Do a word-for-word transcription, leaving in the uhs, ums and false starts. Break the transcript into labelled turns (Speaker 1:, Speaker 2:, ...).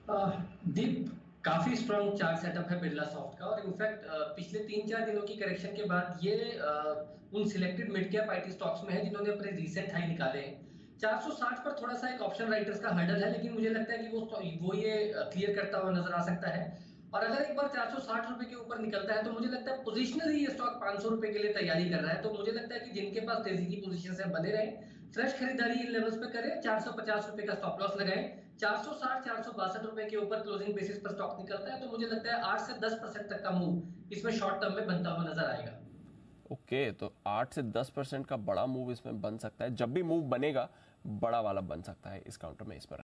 Speaker 1: दीप, काफी strong chart setup है Birla soft का। और इनफैक्ट पिछले तीन चार दिनों की करेक्शन के बाद ये अ, उन selected mid cap IT stocks में है जिन्होंने अपने रीसेंट हाई निकाले हैं। चार सौ साठ पर थोड़ा सा एक ऑप्शन राइटर्स का हर्डल है, लेकिन मुझे लगता है कि वो वो ये क्लियर करता हुआ नजर आ सकता है। और अगर एक बार चार सौ साठ रुपए के ऊपर निकलता है तो मुझे लगता है पोजिशनली ये स्टॉक पांच सौ रुपए के लिए तैयारी कर रहा है। तो मुझे लगता है कि जिनके पास तेजी की पोजीशन से बने रहे, फ्रेश खरीदारी इन लेवल्स पे करें, चार सौ पचास रुपए का स्टॉप लॉस लगाएं। चार सौ साठ चार सौ बासठ रुपए के ऊपर क्लोजिंग बेसिस पर स्टॉक निकलता है तो मुझे लगता है आठ से दस परसेंट तक का मूव इसमें शॉर्ट टर्म में बनता हुआ नजर आएगा।
Speaker 2: ओके, तो आठ से दस परसेंट का बड़ा मूव इसमें बन सकता है। जब भी मूव बनेगा, बड़ा वाला बन सकता है इस काउंटर में इस पर।